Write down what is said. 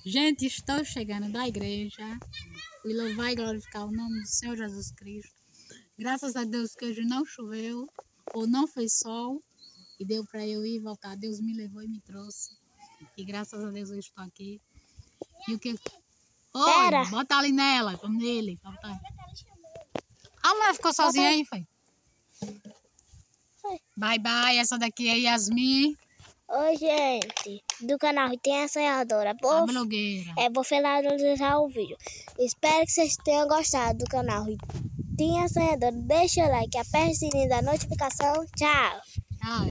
Gente, estou chegando da igreja. Fui louvar e glorificar o nome do Senhor Jesus Cristo. Graças a Deus que hoje não choveu ou não fez sol e deu para eu ir e voltar. Deus me levou e me trouxe. E graças a Deus eu estou aqui. E o que... Oi, bota ali nela, como nele. Bota. A mulher ficou sozinha aí, foi? Bye, bye. Essa daqui é Yasmin. Oi, gente, do canal Ritinha Sonhadora. A blogueira. Vou finalizar o vídeo. Espero que vocês tenham gostado do canal Ritinha Sonhadora. Deixa o like, aperte o sininho da notificação. Tchau. Tchau.